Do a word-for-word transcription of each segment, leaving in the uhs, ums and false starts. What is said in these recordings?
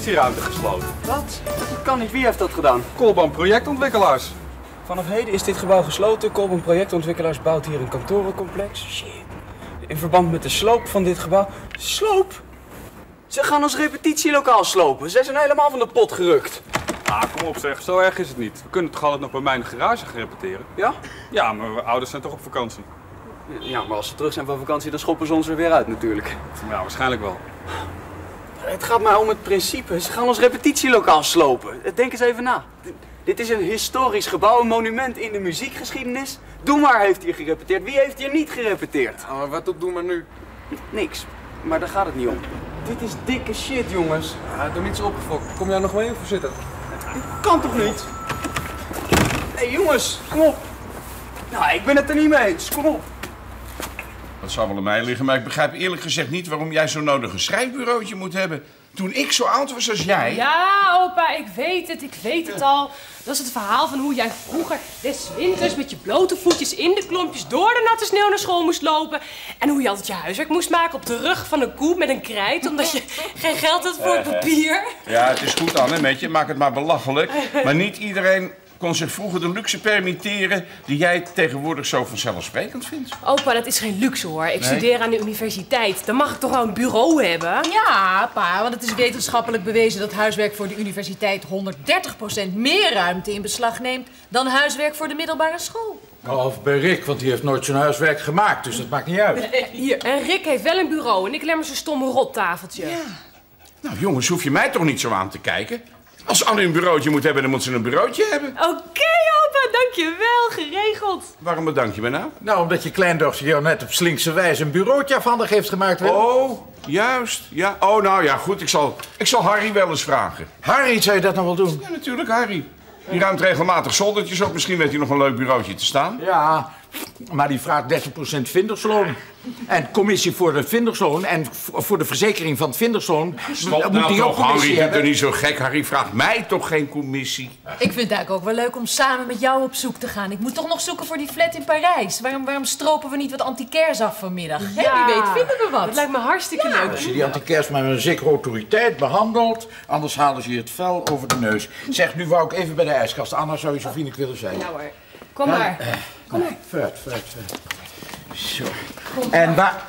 repetitieruimte gesloten. Wat? Dat kan niet. Wie heeft dat gedaan? Kolban projectontwikkelaars. Vanaf heden is dit gebouw gesloten. Kolban projectontwikkelaars bouwt hier een kantorencomplex. Shit. In verband met de sloop van dit gebouw. Sloop? Ze gaan ons repetitielokaal slopen. Zij zijn helemaal van de pot gerukt. Ah, kom op zeg, zo erg is het niet. We kunnen toch altijd nog bij mij in de garage gaan repeteren? Ja? Ja, maar mijn ouders zijn toch op vakantie? Ja, maar als ze terug zijn van vakantie, dan schoppen ze ons er weer uit natuurlijk. Ja, waarschijnlijk wel. Het gaat maar om het principe. Ze gaan ons repetitielokaal slopen. Denk eens even na. D- dit is een historisch gebouw, een monument in de muziekgeschiedenis. Doe maar heeft hier gerepeteerd. Wie heeft hier niet gerepeteerd? Ah, maar wat doet Doe maar nu? Niks. Maar daar gaat het niet om. Dit is dikke shit, jongens. Ah, doe niet zo opgefokt. Kom jij nog mee of zitten? Dit kan toch niet? Hé hey, jongens, kom op. Nou, ik ben het er niet mee eens. Kom op. Dat zou wel aan mij liggen, maar ik begrijp eerlijk gezegd niet waarom jij zo nodig een schrijfbureautje moet hebben. Toen ik zo oud was als jij... Ja, opa, ik weet het, ik weet het al. Dat is het verhaal van hoe jij vroeger des winters met je blote voetjes in de klompjes door de natte sneeuw naar school moest lopen. En hoe je altijd je huiswerk moest maken op de rug van een koe met een krijt, omdat je geen geld had voor papier. Ja, het is goed, Anne, weet je. Maak het maar belachelijk. Maar niet iedereen kon zich vroeger de luxe permitteren die jij tegenwoordig zo vanzelfsprekend vindt. Opa, dat is geen luxe hoor. Ik Nee? studeer aan de universiteit. Dan mag ik toch wel een bureau hebben? Ja, pa, want het is wetenschappelijk bewezen dat huiswerk voor de universiteit honderddertig procent meer ruimte in beslag neemt dan huiswerk voor de middelbare school. Of bij Rick, want die heeft nooit zijn huiswerk gemaakt, dus dat maakt niet uit. Hier, en Rick heeft wel een bureau en ik lemmer zijn stomme rottafeltje. Ja. Nou jongens, hoef je mij toch niet zo aan te kijken? Als Anne een bureautje moet hebben, dan moet ze een bureautje hebben. Oké, opa, dankjewel. Geregeld. Waarom bedank je me nou? Nou, omdat je kleindochter jou net op slinkse wijze een bureautje afhandig heeft gemaakt. Willem. Oh, juist. Ja. Oh, nou ja, goed. Ik zal, ik zal Harry wel eens vragen. Harry, zou je dat nog wel doen? Ja, natuurlijk, Harry. Die ruimt regelmatig zoldertjes op. Misschien weet hij nog een leuk bureautje te staan. Ja, maar die vraagt dertig procent vindersloon. En commissie voor het vindersloon en voor de verzekering van het vindersloon... Stop moet nou die ook toch, Harry. commissie Doe hebben. er niet zo gek. Harry vraagt mij toch geen commissie? Ik vind het eigenlijk ook wel leuk om samen met jou op zoek te gaan. Ik moet toch nog zoeken voor die flat in Parijs. Waarom, waarom stropen we niet wat antiquairs af vanmiddag? Hè, Ja. wie weet vinden we wat. Dat lijkt me hartstikke leuk. Als je die antiquairs maar met een zekere autoriteit behandelt, anders halen ze je het vel over de neus. Zeg, nu wou ik even bij de ijskast. Anna, zou je zo vriendelijk willen zijn? Nou hoor, kom maar. Kom maar. Vooruit, vooruit, vooruit. Zo. En waar...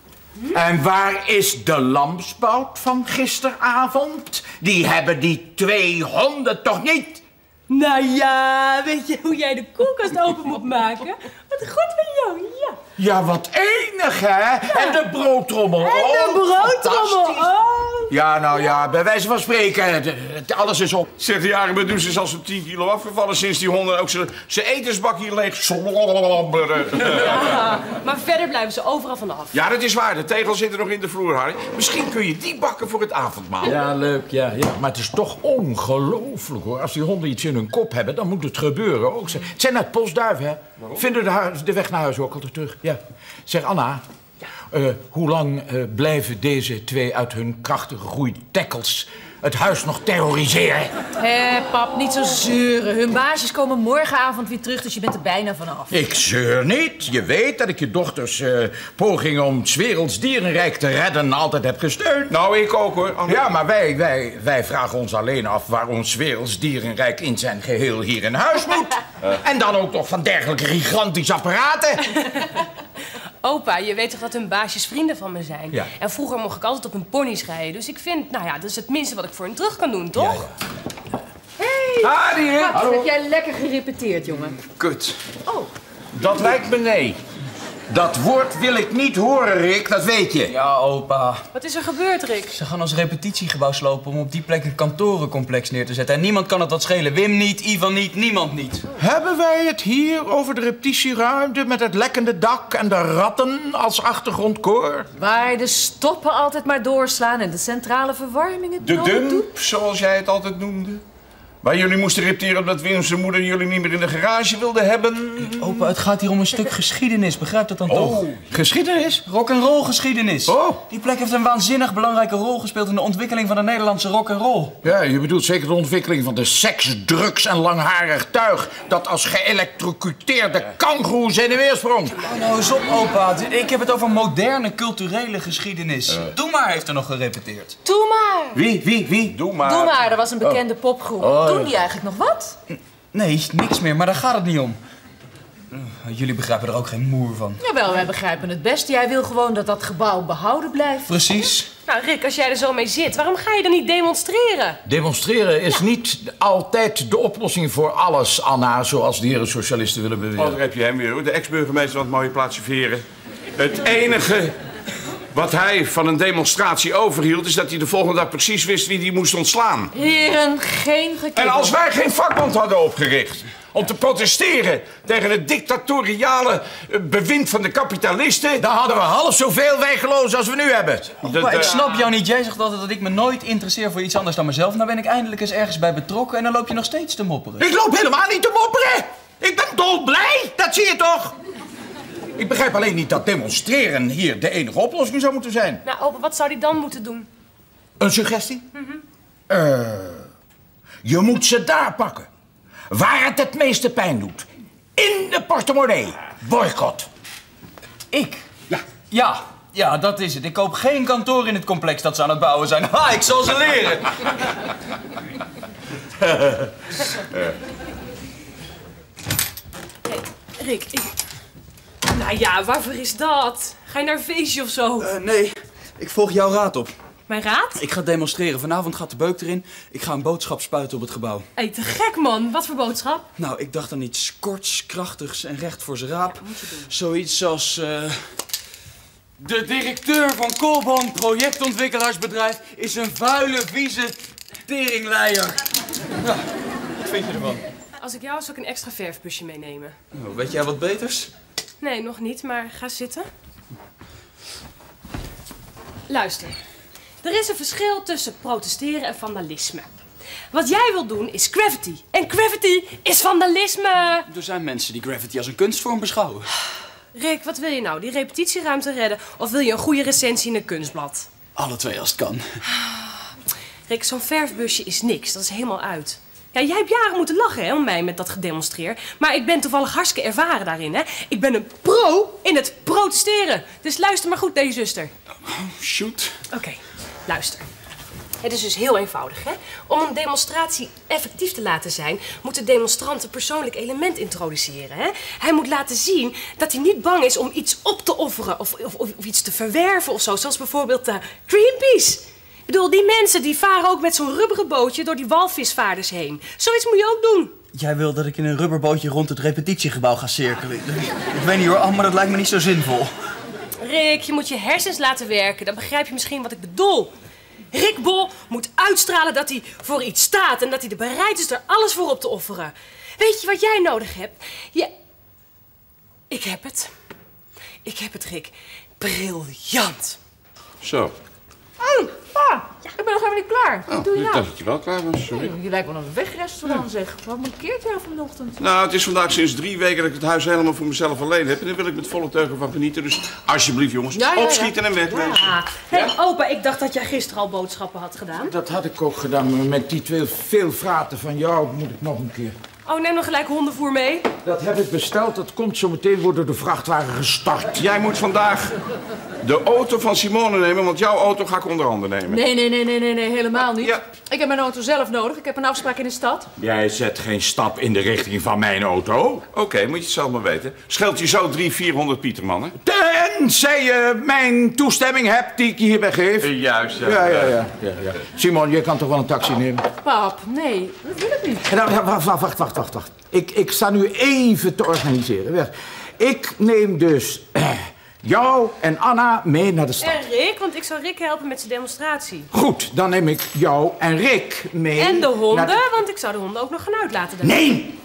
En waar is de lamsbout van gisteravond? Die hebben die twee honden toch niet? Nou ja, weet je hoe jij de koelkast open moet maken? Wat goed van jou, ja. Ja, wat enig, hè? En de broodtrommel. En de Oh, broodtrommel, fantastisch. oh. Ja, nou ja, bij wijze van spreken, het- het- alles is op. Zeg, die jaren Medusa is al zo'n tien kilo afgevallen sinds die honden ook zijn etensbak hier leeg slobberen. Ja, maar verder blijven ze overal vanaf. Ja, dat is waar. De tegels zitten nog in de vloer, Harry. Misschien kun je die bakken voor het avondmaal. Ja, leuk, ja, ja. Maar het is toch ongelooflijk, hoor. Als die honden iets in hun kop hebben, dan moet het gebeuren ook. Het zijn net postduiven, hè? Vinden de, huis, de weg naar huis ook altijd terug. Ja. Zeg, Anna, eh, hoe lang eh, blijven deze twee uit hun krachtige groeitackles het huis nog terroriseren? Hé, pap, niet zo zeuren. Hun baasjes komen morgenavond weer terug, dus je bent er bijna vanaf. Ik zeur niet. Je weet dat ik je dochters eh, pogingen om 's werelds dierenrijk te redden altijd heb gesteund. Nou, ik ook, hoor. Anne. Ja, maar wij, wij, wij vragen ons alleen af waarom 's werelds dierenrijk in zijn geheel hier in huis moet. En dan ook nog van dergelijke gigantische apparaten. Opa, je weet toch dat hun baasjes vrienden van me zijn? Ja. En vroeger mocht ik altijd op hun pony's rijden. Dus ik vind, nou ja, dat is het minste wat ik voor hen terug kan doen, toch? Harry, Wat heb jij lekker gerepeteerd, jongen? Kut. Oh. Dat lijkt me nee. Dat woord wil ik niet horen, Rick, dat weet je. Ja, opa. Wat is er gebeurd, Rick? Ze gaan ons repetitiegebouw slopen om op die plek een kantorencomplex neer te zetten. En niemand kan het wat schelen. Wim niet, Ivan niet, niemand niet. Hebben wij het hier over de repetitieruimte met het lekkende dak en de ratten als achtergrondkoor? Waar de stoppen altijd maar doorslaan en de centrale verwarming het De nodig doet. dump, zoals jij het altijd noemde. Waar jullie moesten repeteren omdat Wim zijn moeder jullie niet meer in de garage wilde hebben. Opa, het gaat hier om een stuk geschiedenis. Begrijp dat dan toch? Oh, geschiedenis? Rock'n'roll geschiedenis. Oh. Die plek heeft een waanzinnig belangrijke rol gespeeld in de ontwikkeling van de Nederlandse rock'n'roll. Ja, je bedoelt zeker de ontwikkeling van de seks, drugs en langharig tuig dat als geëlectrocuteerde kangoeroes heen en weer sprong. Oh, nou eens op, opa. Ik heb het over moderne culturele geschiedenis. Uh. Doe maar heeft er nog gerepeteerd. Doe maar. Wie, wie, wie? Doe maar. Doe maar, dat was een bekende oh. popgroep. Oh. Doen die eigenlijk nog wat? Nee, niks meer, maar daar gaat het niet om. Jullie begrijpen er ook geen moer van. Jawel, wij begrijpen het best. Jij wil gewoon dat dat gebouw behouden blijft. Precies. Nou, Rick, als jij er zo mee zit, waarom ga je dan niet demonstreren? Demonstreren is ja. niet altijd de oplossing voor alles, Anna, zoals de heren socialisten willen beweren. Oh, daar heb je hem weer, hoor. De ex-burgemeester van het mooie plaatsje Veren. Het enige wat hij van een demonstratie overhield, is dat hij de volgende dag precies wist wie die moest ontslaan. Heren, geen gekibbel. En als wij geen vakbond hadden opgericht om te protesteren tegen het dictatoriale bewind van de kapitalisten, dan hadden we half zoveel werklozen als we nu hebben. Oh, maar ik snap jou niet. Jij zegt altijd dat ik me nooit interesseer voor iets anders dan mezelf. Nou ben ik eindelijk eens ergens bij betrokken en dan loop je nog steeds te mopperen. Ik loop helemaal niet te mopperen. Ik ben dolblij, dat zie je toch? Ik begrijp alleen niet dat demonstreren hier de enige oplossing zou moeten zijn. Nou, opa, wat zou die dan moeten doen? Een suggestie? Mm-hmm. uh, je moet ze daar pakken. Waar het het meeste pijn doet. In de portemonnee. Boycott. Ik? Ja. Ja, ja, dat is het. Ik koop geen kantoor in het complex dat ze aan het bouwen zijn. Ha, ik zal ze leren. Hey, Rick, ik... Nou ja, waarvoor is dat? Ga je naar een feestje of zo? Uh, nee, ik volg jouw raad op. Mijn raad? Ik ga demonstreren. Vanavond gaat de beuk erin. Ik ga een boodschap spuiten op het gebouw. Hé, hey, te gek man. Wat voor boodschap? Nou, ik dacht aan iets korts, krachtigs en recht voor zijn raap. Ja, zoiets als... Uh... De directeur van Colban projectontwikkelaarsbedrijf is een vuile, vieze teringleier. Nou, wat vind je ervan? Als ik jou was, zou ik een extra verfbusje meenemen. Oh, weet jij wat beters? Nee, nog niet, maar ga zitten. Luister. Er is een verschil tussen protesteren en vandalisme. Wat jij wil doen is graffiti. En graffiti is vandalisme. Er zijn mensen die graffiti als een kunstvorm beschouwen. Rick, wat wil je nou? Die repetitieruimte redden? Of wil je een goede recensie in een kunstblad? Alle twee als het kan. Rick, zo'n verfbusje is niks. Dat is helemaal uit. Ja, jij hebt jaren moeten lachen hè, om mij met dat gedemonstreer. Maar ik ben toevallig hartstikke ervaren daarin. Hè? Ik ben een pro in het protesteren. Dus luister maar goed naar je zuster. Oh, shoot. Oké, okay, luister. Het is dus heel eenvoudig, hè? Om een demonstratie effectief te laten zijn, moet de demonstrant een persoonlijk element introduceren, hè? Hij moet laten zien dat hij niet bang is om iets op te offeren of, of, of iets te verwerven of zo. Zoals bijvoorbeeld uh, Greenpeace. Ik bedoel, die mensen die varen ook met zo'n rubberen bootje door die walvisvaarders heen. Zoiets moet je ook doen. Jij wil dat ik in een rubberbootje rond het repetitiegebouw ga cirkelen. Ik weet niet hoor, Al, maar dat lijkt me niet zo zinvol. Rick, je moet je hersens laten werken. Dan begrijp je misschien wat ik bedoel. Rick Bol moet uitstralen dat hij voor iets staat en dat hij er bereid is er alles voor op te offeren. Weet je wat jij nodig hebt? Je... Ik heb het. Ik heb het, Rick. Briljant. Zo. Oh, pa. Ik ben nog helemaal niet klaar. Wat oh, doe je ik nou? dacht dat je wel klaar was, sorry. Nee, je lijkt wel een wegrestaurant, zeg. Wat mankeert jou vanochtend? Nou, het is vandaag sinds drie weken dat ik het huis helemaal voor mezelf alleen heb. En daar wil ik met volle teugen van genieten. Dus alsjeblieft, jongens, ja, ja, ja. opschieten en wegwezen. Ja. Hé, hey, opa, ik dacht dat jij gisteren al boodschappen had gedaan. Dat had ik ook gedaan, maar met die twee veelvraten van jou moet ik nog een keer. Oh, neem nog gelijk hondenvoer mee. Dat heb ik besteld, dat komt zo meteen worden de vrachtwagen gestart. Jij moet vandaag de auto van Simone nemen, want jouw auto ga ik onder handen nemen. Nee, nee, nee, nee, nee, nee helemaal niet. Ja. Ik heb mijn auto zelf nodig. Ik heb een afspraak in de stad. Jij zet geen stap in de richting van mijn auto. Oké, okay, moet je het zelf maar weten. Scheelt je zo drie, vierhonderd pietermannen? Tenzij je mijn toestemming hebt die ik je hierbij geef. Uh, juist, ja. Ja, ja, ja, ja, ja. Simon, je kan toch wel een taxi nemen? Pap, nee, dat wil ik niet. Nou, wacht, wacht, wacht, wacht, wacht. Ik, ik sta nu even te organiseren. Weg. Ik neem dus eh, jou en Anna mee naar de stad. En Rick, want ik zou Rick helpen met zijn demonstratie. Goed, dan neem ik jou en Rick mee. En de honden, naar de... want ik zou de honden ook nog gaan uitlaten. Daarna. Nee!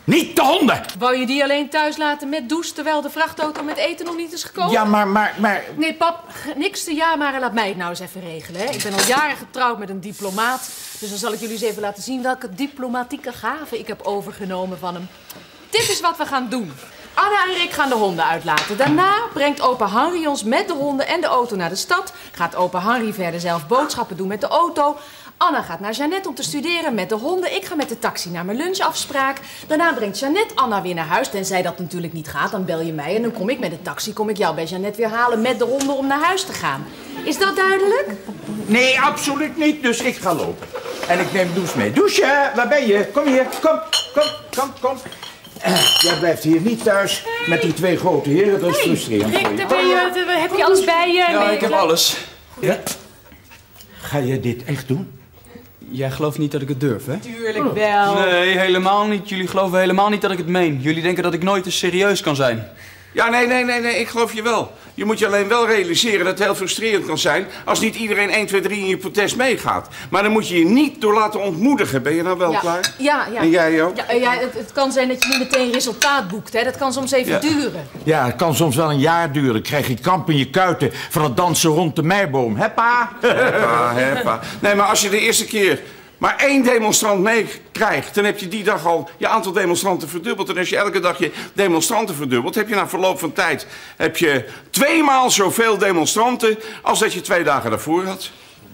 Niet de honden! Wou je die alleen thuis laten met douche, terwijl de vrachtauto met eten nog niet is gekomen? Ja, maar, maar, maar... Nee, pap, niks te ja, maar laat mij het nou eens even regelen. Hè? Ik ben al jaren getrouwd met een diplomaat. Dus dan zal ik jullie eens even laten zien welke diplomatieke gaven ik heb overgenomen van hem. Dit is wat we gaan doen. Anna en Rick gaan de honden uitlaten. Daarna brengt opa Henry ons met de honden en de auto naar de stad. Gaat opa Henry verder zelf boodschappen doen met de auto. Anna gaat naar Jeannette om te studeren met de honden. Ik ga met de taxi naar mijn lunchafspraak. Daarna brengt Jeannette Anna weer naar huis. Tenzij dat natuurlijk niet gaat, dan bel je mij. En dan kom ik met de taxi, kom ik jou bij Jeannette weer halen met de honden om naar huis te gaan. Is dat duidelijk? Nee, absoluut niet. Dus ik ga lopen. En ik neem douche mee. Douche, waar ben je? Kom hier. Kom, kom, kom, kom. Uh, jij blijft hier niet thuis met die twee grote heren. Dat is Hey, frustrerend voor Rick, je. daar ben je, daar- heb je alles bij je? Ja, Ben je ik heb klaar? alles. Ja? Ga je dit echt doen? Jij gelooft niet dat ik het durf, hè? Tuurlijk wel. Nee, helemaal niet. Jullie geloven helemaal niet dat ik het meen. Jullie denken dat ik nooit eens serieus kan zijn. Ja, nee, nee, nee, nee, ik geloof je wel. Je moet je alleen wel realiseren dat het heel frustrerend kan zijn als niet iedereen één, twee, drie in je protest meegaat. Maar dan moet je je niet door laten ontmoedigen. Ben je nou wel Ja. klaar? Ja, ja. En jij ook? Ja, ja het, het kan zijn dat je niet meteen resultaat boekt. Hè. Dat kan soms even Ja. duren. Ja, het kan soms wel een jaar duren. Dan krijg je kramp in je kuiten van het dansen rond de meiboom. Hè, pa? Heppa, heppa. Nee, maar als je de eerste keer maar één demonstrant meekrijgt, dan heb je die dag al je aantal demonstranten verdubbeld. En als je elke dag je demonstranten verdubbelt, heb je na verloop van tijd heb je tweemaal zoveel demonstranten als dat je twee dagen daarvoor had.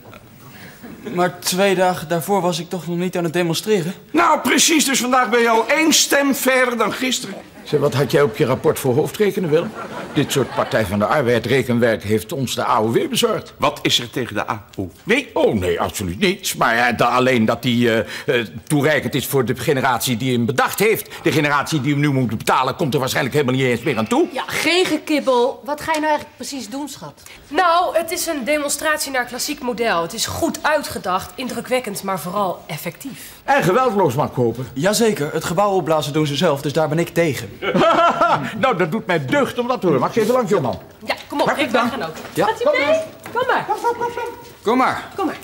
Maar twee dagen daarvoor was ik toch nog niet aan het demonstreren? Nou, precies. Dus vandaag ben je al één stem verder dan gisteren. Zeg, wat had jij op je rapport voor hoofdrekenen, Willem? Dit soort Partij van de Arbeid rekenwerk heeft ons de A O W bezorgd. Wat is er tegen de A O W? Nee, oh nee, absoluut niets. Maar ja, da- alleen dat die uh, uh, toereikend is voor de generatie die hem bedacht heeft. De generatie die hem nu moet betalen, komt er waarschijnlijk helemaal niet eens meer aan toe. Ja, geen gekibbel. Wat ga je nou eigenlijk precies doen, schat? Nou, het is een demonstratie naar klassiek model. Het is goed uitgedacht, indrukwekkend, maar vooral effectief. En geweldloos mag kopen. Jazeker, het gebouw opblazen doen ze zelf, dus daar ben ik tegen. Nou, dat doet mij deugd om dat te horen. Mag ik even langs, jongeman? Ja, kom op, Hartelijk Rick, wij dank. gaan ook. Ja. Gaat u mee? Kom maar. Kom maar. Kom maar.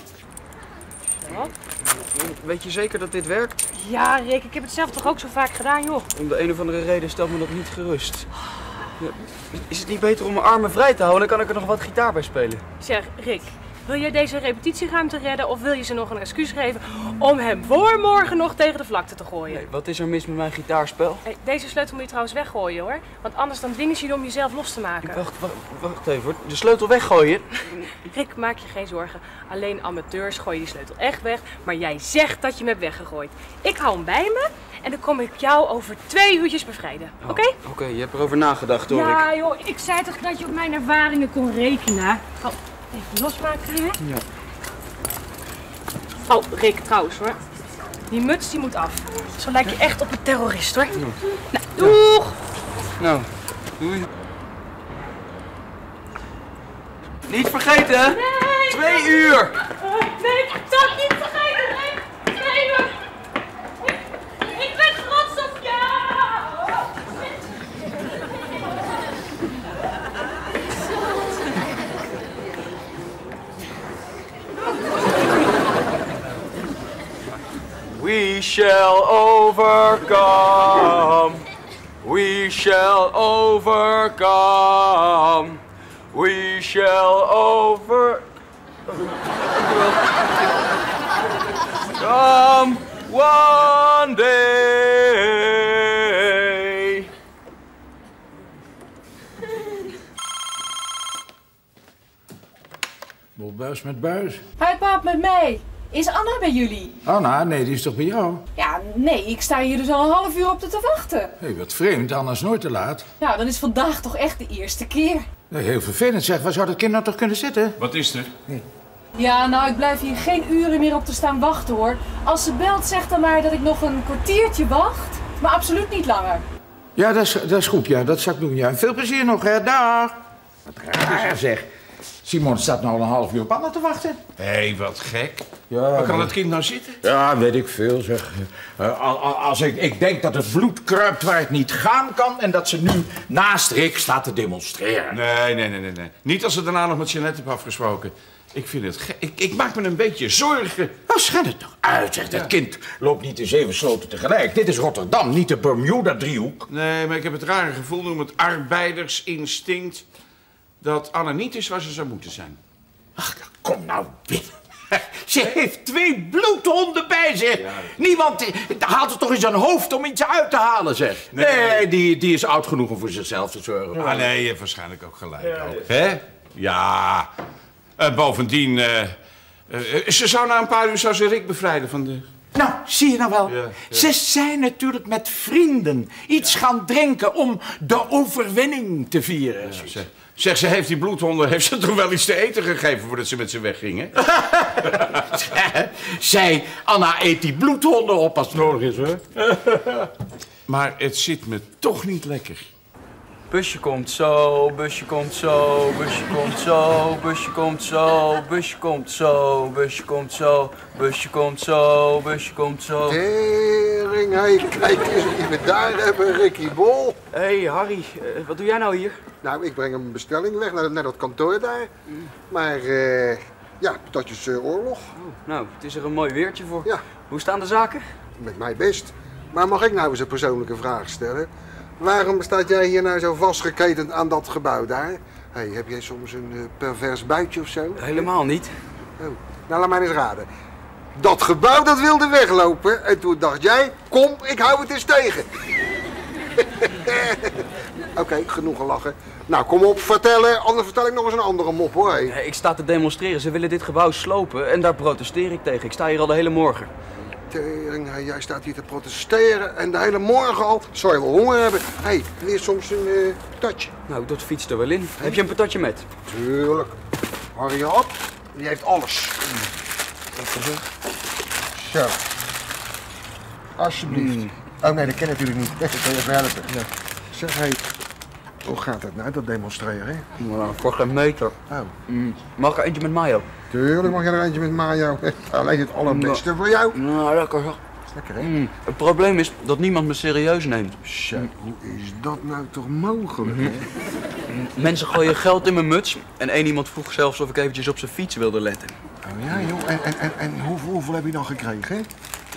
Weet je zeker dat dit werkt? Ja, Rick, ik heb het zelf toch ook zo vaak gedaan, joh. Om de een of andere reden stelt me dat niet gerust. Ja, is het niet beter om mijn armen vrij te houden? Dan kan ik er nog wat gitaar bij spelen. Zeg, Rick, wil jij deze repetitieruimte redden of wil je ze nog een excuus geven om hem voor morgen nog tegen de vlakte te gooien? Nee, wat is er mis met mijn gitaarspel? Hey, deze sleutel moet je trouwens weggooien, hoor. Want anders dan dwingen ze je om jezelf los te maken. Wacht, wacht, wacht even hoor. De sleutel weggooien? Rick, maak je geen zorgen. Alleen amateurs gooien die sleutel echt weg. Maar jij zegt dat je hem hebt weggegooid. Ik hou hem bij me en dan kom ik jou over twee uurtjes bevrijden. Oh, Oké? Oké, je hebt erover nagedacht hoor ik. Ja, joh, ik zei toch dat je op mijn ervaringen kon rekenen. Oh, even losmaken, hè? Ja. Oh, Rick, trouwens hoor. Die muts die moet af. Zo lijk je echt op een terrorist, hoor. Nou, doeg! Nou, doei. Niet vergeten! Nee! Twee uur! Nee, ik zal het niet vergeten, Rick! Twee uur! Ik, ik ben trots op jou! We shall overcome. We shall overcome. We shall over. Come one day. Buis met buis. Hi, pap, met mij. Is Anna bij jullie? Anna, nee, die is toch bij jou? Ja, nee, ik sta hier dus al een half uur op te wachten. Hé, hey, wat vreemd. Anna is nooit te laat. Nou, dan is vandaag toch echt de eerste keer. Nee, heel vervelend zeg. Waar zou dat kind nou toch kunnen zitten? Wat is er? Ja, nou, ik blijf hier geen uren meer op te staan wachten, hoor. Als ze belt, zeg dan maar dat ik nog een kwartiertje wacht. Maar absoluut niet langer. Ja, dat is, dat is goed. Ja, dat zou ik doen. Ja. En veel plezier nog, hè. Dag. Wat raar zeg. Simon staat nou al een half uur op Anna te wachten. Hé, hey, wat gek. Ja, Waar kan nee. het kind nou zitten? Ja, weet ik veel, zeg. Uh, als ik, ik denk dat het bloed kruipt waar het niet gaan kan... en dat ze nu naast Rick staat te demonstreren. Nee, nee, nee, nee, nee. Niet als ze daarna nog met Jeannette hebben afgesproken. Ik vind het gek. Ik, ik maak me een beetje zorgen. Nou, schijn het toch uit, zeg. Dat kind loopt niet in zeven sloten tegelijk. Dit is Rotterdam, niet de Bermuda-driehoek. Nee, maar ik heb het rare gevoel, noem het arbeidersinstinct, dat Anna niet is waar ze zou moeten zijn. Ach, kom nou binnen. Ze heeft twee bloedhonden bij zich. Ja. Niemand haalt het toch in zijn hoofd om iets uit te halen, zeg. Nee, nee die, die is oud genoeg om voor zichzelf te zorgen. Ah, nee, je hebt waarschijnlijk ook gelijk. Ja, ook. Hè? Ja. Uh, bovendien, uh, uh, ze zou na een paar uur zou ze Rick bevrijden van de... Nou, zie je nou wel. Ja, ja. Ze zijn natuurlijk met vrienden iets ja. gaan drinken om de overwinning te vieren. Ja, zeg, zeg, ze heeft die bloedhonden, heeft ze toch wel iets te eten gegeven voordat ze met ze weggingen? Zij, Anna, eet die bloedhonden op als het nodig is, hoor. Maar het zit me toch niet lekker. Busje komt zo, busje komt zo, busje komt zo, busje komt zo, busje komt zo, busje komt zo, busje komt zo, busje komt zo. Tering, hé, kijk eens wie we daar hebben, Ricky Bol. Hé, hey, Harry, uh, wat doe jij nou hier? Nou, ik breng een bestelling weg naar, naar dat kantoor daar. Mm. Maar, uh, ja, patatjes uh, oorlog. Oh, nou, het is er een mooi weertje voor. Ja. Hoe staan de zaken? Met mij best. Maar mag ik nou eens een persoonlijke vraag stellen? Waarom staat jij hier nou zo vastgeketend aan dat gebouw daar? Hey, heb jij soms een uh, pervers buitje of zo? Helemaal niet. Oh, nou, laat mij eens raden. Dat gebouw dat wilde weglopen en toen dacht jij, kom, ik hou het eens tegen. Oké, okay, genoeg gelachen. Nou, kom op, vertellen, anders vertel ik nog eens een andere mop, hoor. Hey. Ik sta te demonstreren, ze willen dit gebouw slopen en daar protesteer ik tegen. Ik sta hier al de hele morgen. Tering, jij staat hier te protesteren en de hele morgen al zou je wel honger hebben. Hé, hey, wil je soms een uh, patatje? Nou, dat fietst er wel in. Hey. Heb je een patatje met? Tuurlijk. Harry op, die heeft alles. Zo. Alsjeblieft. Mm. Oh nee, dat ken ik natuurlijk niet. Dat kan je even helpen. Ja. Zeg, hé, hey, hoe gaat het nou, dat demonstreren? Nou, voor geen meter. Oh. Mm. Mag ik er eentje met mayo? Tuurlijk mag je er eentje met mayo. Alleen het allerbeste nou, voor jou. Nou, lekker zo. Lekker, hè? Mm. Het probleem is dat niemand me serieus neemt. Zo, hoe is dat nou toch mogelijk, mm-hmm. hè? Mensen gooien geld in mijn muts en één iemand vroeg zelfs of ik eventjes op zijn fiets wilde letten. Oh ja, joh. En, en, en, en hoeveel, hoeveel heb je dan gekregen, hè?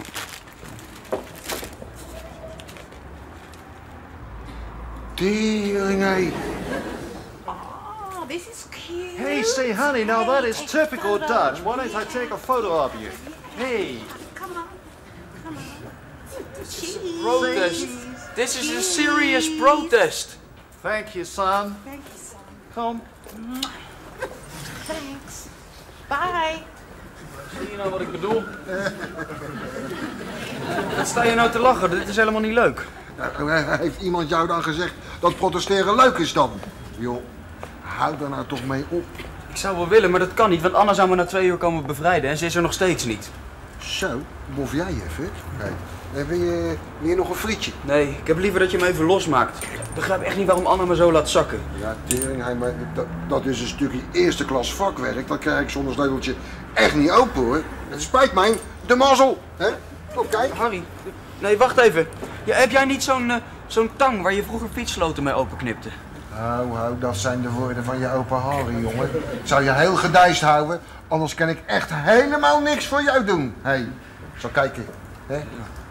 Tering, hé. Oh, this is cute. Hey, say, honey, now that is typical Dutch. Why don't I take a photo of you? Hey. Come on. Come on. Cheese. Protest. This is a serious protest. Thank you, son. Thank you, son. Come. Thanks. Bye. Zie je nou wat ik bedoel? Wat sta je nou te lachen? Dit is helemaal niet leuk. Nou, heeft iemand jou dan gezegd dat protesteren leuk is dan? Joh, hou daar nou toch mee op. Ik zou wel willen, maar dat kan niet, want Anna zou me na twee uur komen bevrijden en ze is er nog steeds niet. Zo, bof jij even. Hey. En wil je, wil je nog een frietje? Nee, ik heb liever dat je me even losmaakt. Ik begrijp echt niet waarom Anna me zo laat zakken. Ja, tering, maar dat, dat is een stukje eerste klas vakwerk. Dat krijg ik zonder sleuteltje echt niet open, hoor. Het spijt mij, de mazzel. Hè? Kom, kijk. Harry, nee, wacht even. Ja, heb jij niet zo'n uh, zo'n tang waar je vroeger fietssloten mee openknipte? Hou, hou, dat zijn de woorden van je opa Harry, jongen. Ik zou je heel gedijst houden, anders kan ik echt helemaal niks voor jou doen. Hé, hey, zo kijken, hè?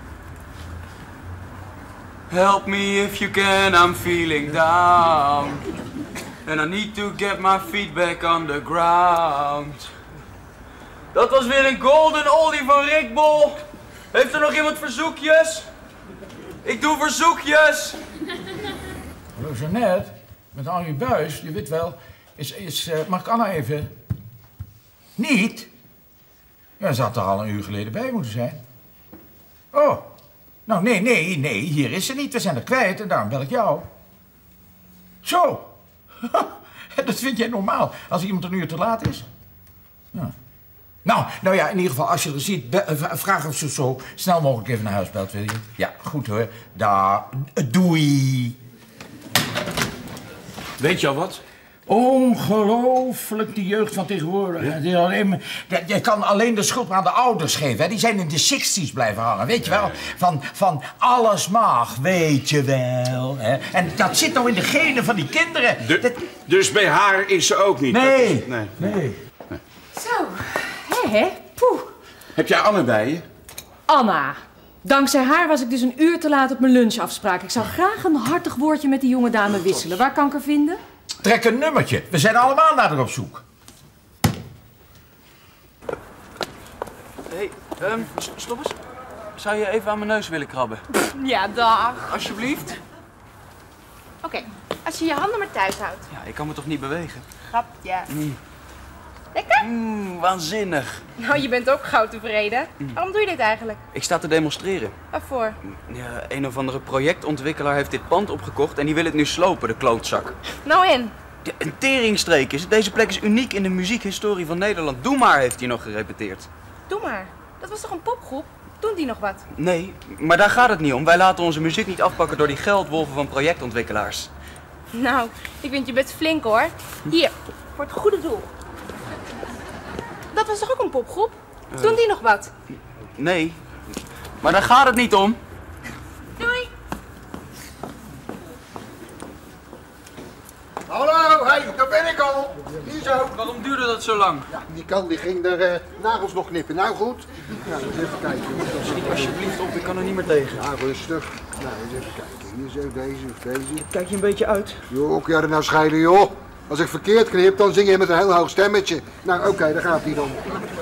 Help me if you can, I'm feeling down. And I need to get my feet back on the ground. Dat was weer een golden oldie van Rick Bol. Heeft er nog iemand verzoekjes? Ik doe verzoekjes. Hallo Jeannette, met Henri Buis, je weet wel, is, is, uh, mag ik Anna even? Niet? Ja, ze had er al een uur geleden bij moeten zijn. Oh, nou nee, nee, nee, hier is ze niet. We zijn er kwijt en daarom bel ik jou. Zo, dat vind jij normaal als iemand een uur te laat is? Ja. Nou, nou ja, in ieder geval, als je er ziet, vraag of ze zo snel mogelijk even naar huis belt, wil je? Ja, goed hoor. Daar, doei. Weet je al wat? Ongelooflijk, die jeugd van tegenwoordig. Ja. Die alleen, je kan alleen de schuld maar aan de ouders geven. Hè. Die zijn in de zestig's blijven hangen, weet je wel? Ja. Van, van alles mag, weet je wel. Hè. En dat zit nou in de genen van die kinderen. De, dat... Dus bij haar is ze ook niet? Nee, is, nee. nee. nee. hè? Poeh. Heb jij Anne bij je? Anna. Dankzij haar was ik dus een uur te laat op mijn lunchafspraak. Ik zou graag een hartig woordje met die jonge dame wisselen. Waar kan ik haar vinden? Trek een nummertje. We zijn allemaal naar haar op zoek. Hé, hey, um, stop eens. Zou je even aan mijn neus willen krabben? Ja, dag. Alsjeblieft. Oké, okay, als je je handen maar thuis houdt. Ja, ik kan me toch niet bewegen? Grapje. Mm. Lekker? Mm, waanzinnig. Nou, je bent ook gauw tevreden. Mm. Waarom doe je dit eigenlijk? Ik sta te demonstreren. Waarvoor? Ja, een of andere projectontwikkelaar heeft dit pand opgekocht en die wil het nu slopen, de klootzak. Nou en? Ja, een teringstreek is. Deze plek is uniek in de muziekhistorie van Nederland. Doe maar, heeft hij nog gerepeteerd. Doe maar. Dat was toch een popgroep? Doen die nog wat? Nee, maar daar gaat het niet om. Wij laten onze muziek niet afpakken door die geldwolven van projectontwikkelaars. Nou, ik vind je best flink hoor. Hier, voor het goede doel. Dat was toch ook een popgroep? Uh, Doen die nog wat? Nee, maar daar gaat het niet om. Doei. Hallo, hey, daar ben ik al. Hier zo. Waarom duurde dat zo lang? Ja, die kan die ging de uh, nagels nog knippen. Nou goed. Nou, eens even kijken. Schiet alsjeblieft op, ik kan er niet meer tegen. Ja, rustig. Nou, eens even kijken. Hier zo, deze of deze. Kijk je een beetje uit? Joh, kan je er nou schelen, joh? Als ik verkeerd knip, dan zing je met een heel hoog stemmetje. Nou, oké, okay, daar gaat hij dan.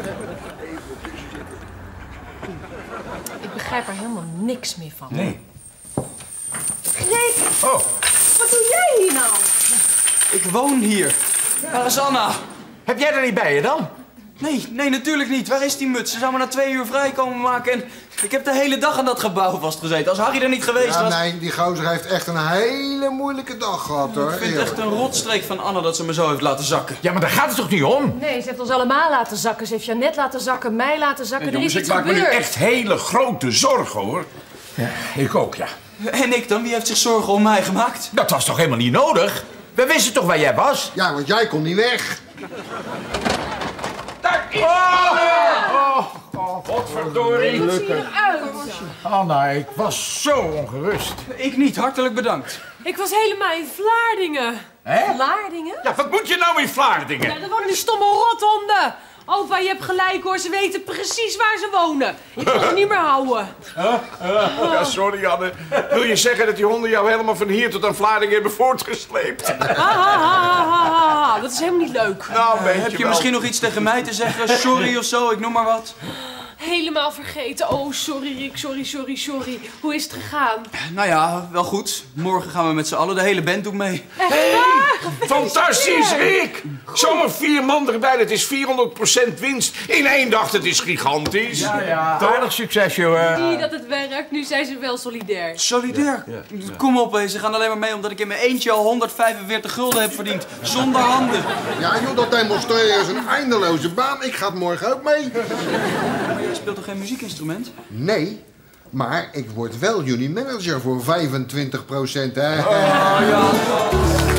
Ik begrijp er helemaal niks meer van. Nee. Greet! Oh. Wat doe jij hier nou? Ik woon hier. Waar is Anna? Heb jij er niet bij je dan? Nee, nee, natuurlijk niet. Waar is die muts? Ze zou me na twee uur vrij komen maken en ik heb de hele dag aan dat gebouw vastgezeten. Als Harry er niet geweest ja, was... nee, die gozer heeft echt een hele moeilijke dag gehad, hoor. Ik vind het echt een rotstreek van Anna dat ze me zo heeft laten zakken. Ja, maar daar gaat het toch niet om? Nee, ze heeft ons allemaal laten zakken. Ze heeft Jeannette laten zakken, mij laten zakken. Nee, er is jongens, iets ik maak gebeurd. me nu echt hele grote zorgen, hoor. Ja, ik ook, ja. En ik dan? Wie heeft zich zorgen om mij gemaakt? Dat was toch helemaal niet nodig? We wisten toch waar jij was? Ja, want jij kon niet weg. Daar is Anna! Oh, oh, godverdorie. Hoe zie je eruit? Anna, ik was zo ongerust. Ik niet, hartelijk bedankt. Ik was helemaal in Vlaardingen. Hè? Vlaardingen? Ja, wat moet je nou in Vlaardingen? Ja, daar wonen die stomme rothonden. Opa, je hebt gelijk hoor, ze weten precies waar ze wonen. Ik kan ze niet meer houden. Huh? Uh, ja, sorry Anne. Wil je zeggen dat die honden jou helemaal van hier tot aan Vlaardingen hebben voortgesleept? Ha, ha, ha, ha, ha. Dat is helemaal niet leuk. Nou, weet Heb je je wel. misschien nog iets tegen mij te zeggen? Sorry of zo, ik noem maar wat. Helemaal vergeten. Oh, sorry Rick, sorry, sorry, sorry. Hoe is het gegaan? Nou ja, wel goed. Morgen gaan we met z'n allen, de hele band doet mee. Hey, fantastisch, Rick! Zomaar vier man erbij, dat is vierhonderd procent winst. In één dag, dat is gigantisch. Ja, ja. Aardig succes, joh. Zie je dat het werkt? Nu zijn ze wel solidair. Solidair? Ja, ja. Kom op, hé. Ze gaan alleen maar mee omdat ik in mijn eentje al honderdvijfenveertig gulden heb verdiend. Zonder handen. Ja, joh, dat demonstreren is een eindeloze baan. Ik ga het morgen ook mee. Maar jij speelt toch geen muziekinstrument? Nee, maar ik word wel jullie manager voor vijfentwintig procent, hè? Oh, ja.